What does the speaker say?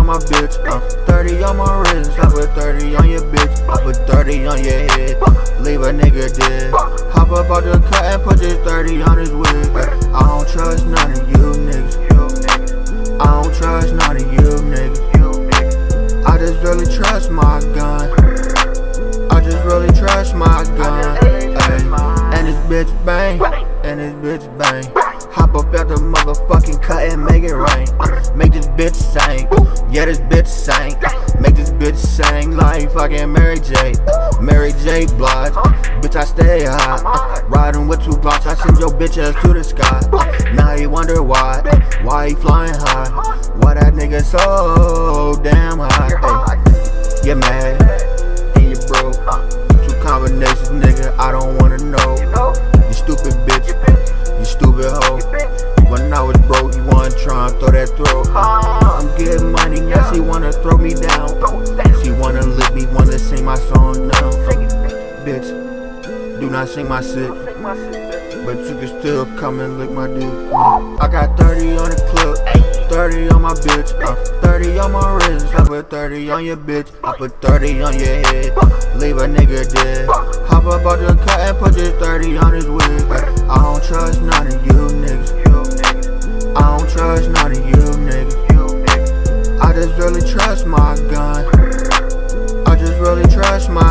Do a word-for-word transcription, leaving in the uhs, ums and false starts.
my bitch, uh, thirty on my wrist. I put thirty on your bitch, I put thirty on your head. Leave a nigga dead. Hop up out the cut and put this thirty on his wig. I don't trust none of you niggas. I don't trust none of you niggas. I just really trust my gun. I just really trust my gun. Ay. And this bitch bang, and this bitch bang. Hop up at the motherfucking cut and make it rain. uh, Make this bitch sing, yeah this bitch sing. Make this bitch sing like fucking Mary J. uh, Mary J Blige, bitch I stay high. uh, Riding with two blocks, I send your bitch ass to the sky. uh, Now he wonder why, why he flying high. Why that nigga so damn high. Ay. You mad, and you broke. Two combinations nigga, I don't wanna know. You stupid bitch, you stupid hoe. When I was broke, you wanna try and throw that throat. I'm getting money, now she wanna throw me down. She wanna lick me, wanna sing my song now. Bitch, do not sing my shit, but you can still come and lick my dick. I got thirty on the clip, thirty on my bitch, uh, thirty on my wrist. I put thirty on your bitch, I put thirty on your head. Leave a nigga dead. Hop up out the cut and put this thirty on his wig. I don't trust none of you niggas. I don't trust none of you niggas. I just really trust my gun. I just really trust my